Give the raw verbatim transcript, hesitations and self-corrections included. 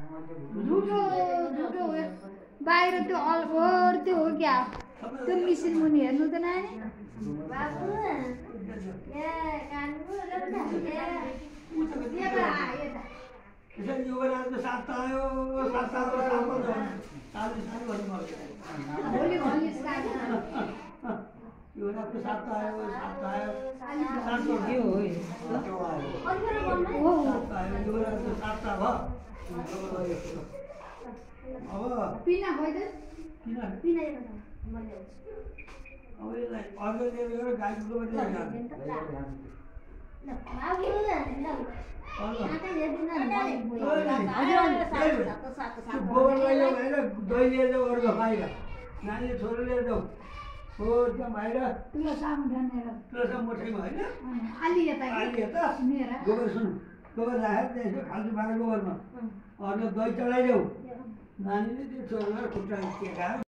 झुटो झुटो हो बाहिर त्यो अलवर त्यो हो क्या त्यो मिसिन मुनि हेर्नु त नानी बाबु ए कानको लम्बा ए बा यता यसरी योगा रातको सात आयो सात सात सात सात भन्नुपर्छ भोलि भोलि स्टार्ट यो रातको सात आयो सात आयो सात के हो हो यो रातको सात भयो अब पिना भइद किन पिना अब यसलाई अर्को लिएर गाईको गोबर लिएर गोबर लिएर बाहिर दही लिएर जाऊ अर्को बाहिर नानीले छोरो लिएर जाऊ हो त्यहाँ बाहिर तुलसा मुठानेर तुलसा मोठैमा होइन अलि यता अलि यता मेरा गोबर सुन गोबर राखेर त्यसो खाल्छु बाह्र गोबरमा अर्को दही चढाइदेऊ नानीले त्यो छोरोलाई खुट्टा टेकाएर